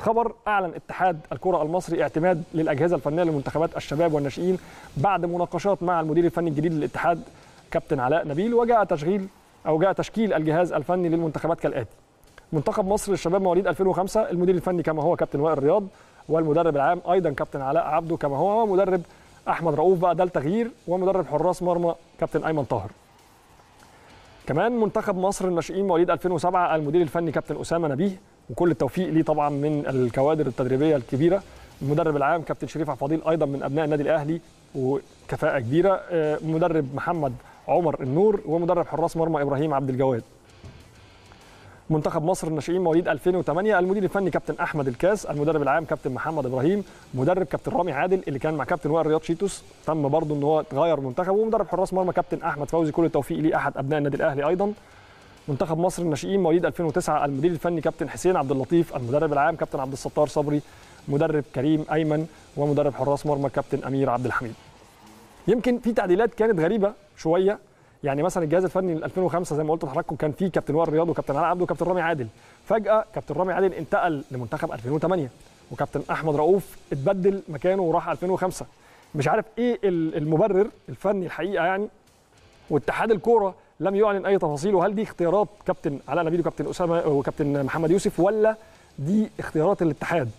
خبر: اعلن اتحاد الكره المصري اعتماد للاجهزه الفنيه لمنتخبات الشباب والناشئين بعد مناقشات مع المدير الفني الجديد للاتحاد كابتن علاء نبيل، وجاء تشكيل الجهاز الفني للمنتخبات كالاتي: منتخب مصر للشباب مواليد 2005 المدير الفني كما هو كابتن وائل رياض، والمدرب العام ايضا كابتن علاء عبده كما هو، ومدرب احمد رؤوف بقى ده التغيير، ومدرب حراس مرمى كابتن ايمن طاهر. كمان منتخب مصر الناشئين مواليد 2007 المدير الفني كابتن اسامه نبيه، وكل التوفيق ليه طبعا من الكوادر التدريبيه الكبيره. المدرب العام كابتن شريف عبد الفضيل ايضا من ابناء النادي الاهلي وكفاءه كبيره. مدرب محمد عمر النور، ومدرب حراس مرمى ابراهيم عبد الجواد. منتخب مصر الناشئين مواليد 2008 المدير الفني كابتن احمد الكاس، المدرب العام كابتن محمد ابراهيم، مدرب كابتن رامي عادل اللي كان مع كابتن وائل رياض شيتوس، تم برضه ان هو تغير منتخبه، ومدرب حراس مرمى كابتن احمد فوزي، كل التوفيق ليه احد ابناء النادي الاهلي ايضا. منتخب مصر الناشئين مواليد 2009 المدير الفني كابتن حسين عبد اللطيف، المدرب العام كابتن عبد الستار صبري، مدرب كريم ايمن، ومدرب حراس مرمى كابتن امير عبد الحميد. يمكن في تعديلات كانت غريبه شويه، يعني مثلا الجهاز الفني 2005 زي ما قلت لحضراتكم كان فيه كابتن وائل رياض وكابتن علاء عبده وكابتن رامي عادل، فجاه كابتن رامي عادل انتقل لمنتخب 2008، وكابتن احمد رؤوف اتبدل مكانه وراح 2005. مش عارف ايه المبرر الفني الحقيقه يعني، واتحاد الكوره لم يعلن اي تفاصيل، وهل دي اختيارات كابتن علاء نبيل وكابتن اسامه وكابتن محمد يوسف، ولا دي اختيارات الاتحاد؟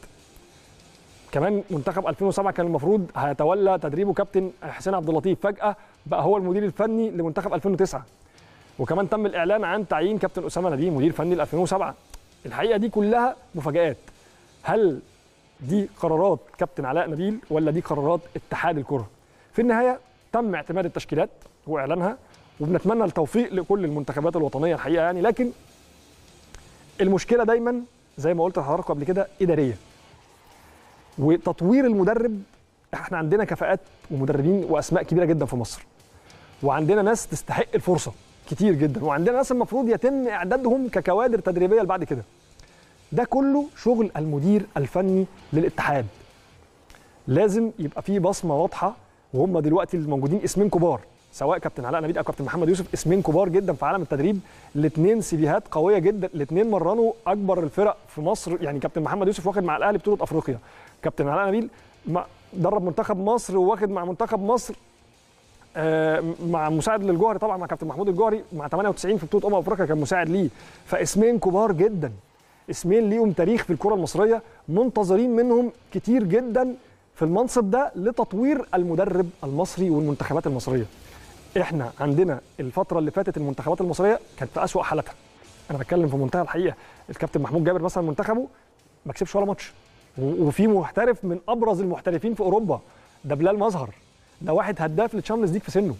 كمان منتخب 2007 كان المفروض هيتولى تدريبه كابتن حسين عبد اللطيف، فجأة بقى هو المدير الفني لمنتخب 2009. وكمان تم الإعلان عن تعيين كابتن أسامة نبيه مدير فني ل 2007. الحقيقة دي كلها مفاجآت. هل دي قرارات كابتن علاء نبيل ولا دي قرارات اتحاد الكرة؟ في النهاية تم اعتماد التشكيلات وإعلانها، وبنتمنى التوفيق لكل المنتخبات الوطنية الحقيقة يعني، لكن المشكلة دايما زي ما قلت لحضراتكم قبل كده إدارية وتطوير المدرب. احنا عندنا كفاءات ومدربين واسماء كبيره جدا في مصر، وعندنا ناس تستحق الفرصه كتير جدا، وعندنا ناس المفروض يتم اعدادهم ككوادر تدريبيه بعد كده. ده كله شغل المدير الفني للاتحاد. لازم يبقى فيه بصمه واضحه، وهم دلوقتي الموجودين اسمين كبار، سواء كابتن علاء نبيل او كابتن محمد يوسف، اسمين كبار جدا في عالم التدريب، الاثنين سيفيهات قويه جدا، الاثنين مرنوا اكبر الفرق في مصر. يعني كابتن محمد يوسف واخد مع الاهلي بطوله افريقيا، كابتن علاء نبيل درب منتخب مصر وواخد مع منتخب مصر مع مساعد للجوهري طبعا، مع كابتن محمود الجوهري مع 98 في بطوله افريقيا كان مساعد ليه. فاسمين كبار جدا، اسمين ليهم تاريخ في الكره المصريه، منتظرين منهم كتير جدا في المنصب ده لتطوير المدرب المصري والمنتخبات المصريه. احنا عندنا الفتره اللي فاتت المنتخبات المصريه كانت في اسوأ حالاتها. انا بتكلم في منتهى الحقيقه، الكابتن محمود جابر مثلا منتخبه ما كسبش ولا ماتش، وفي محترف من ابرز المحترفين في اوروبا ده بلال مظهر، ده واحد هداف للتشامبيونز ليج في سنه.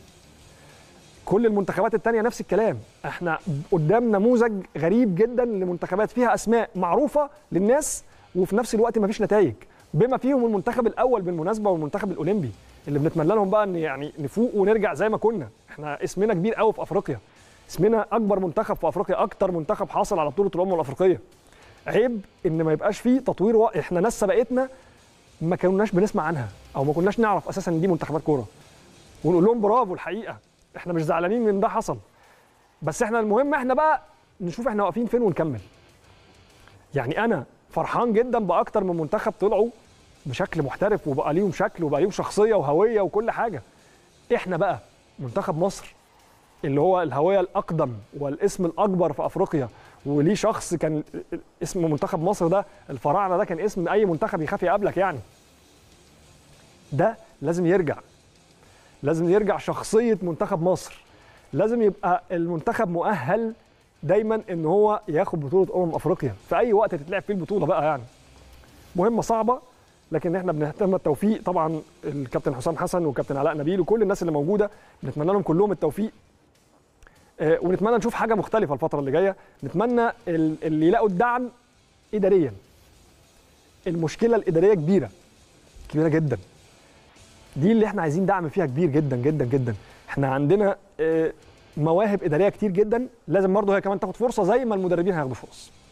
كل المنتخبات الثانيه نفس الكلام. احنا قدام نموذج غريب جدا لمنتخبات فيها اسماء معروفه للناس وفي نفس الوقت ما فيش نتائج، بما فيهم المنتخب الاول بالمناسبه والمنتخب الاولمبي اللي بنتمنى لهم بقى ان يعني نفوق ونرجع زي ما كنا. احنا اسمنا كبير قوي في افريقيا، اسمنا اكبر منتخب في افريقيا، اكتر منتخب حاصل على بطوله الامم الافريقيه. عيب ان ما يبقاش فيه تطوير. احنا ناس سبقتنا ما كناش بنسمع عنها او ما كناش نعرف اساسا ان دي منتخبات كوره، ونقول لهم برافو. الحقيقه احنا مش زعلانين من ده حصل، بس احنا المهم احنا بقى نشوف احنا واقفين فين ونكمل. يعني انا فرحان جدا باكتر من منتخب طلعوا بشكل محترف وبقى ليهم شكل وبقى ليهم شخصيه وهويه وكل حاجه. احنا بقى منتخب مصر اللي هو الهويه الاقدم والاسم الاكبر في افريقيا، وليه شخص كان اسم منتخب مصر ده الفراعنه، ده كان اسم اي منتخب يخاف يقابلك يعني. ده لازم يرجع، لازم يرجع شخصيه منتخب مصر، لازم يبقى المنتخب مؤهل دايما ان هو ياخد بطوله افريقيا في اي وقت تتلعب فيه البطوله بقى. يعني مهمه صعبه، لكن احنا بنهتم التوفيق طبعا الكابتن حسام حسن والكابتن علاء نبيل وكل الناس اللي موجوده، بنتمنى لهم كلهم التوفيق. ونتمنى نشوف حاجه مختلفه الفتره اللي جايه، نتمنى اللي يلاقوا الدعم اداريا. المشكله الاداريه كبيره جدا، دي اللي احنا عايزين دعم فيها كبير جدا جدا جدا. احنا عندنا مواهب اداريه كتير جدا، لازم برضه هي كمان تاخد فرصه زي ما المدربين هياخدوا فرص.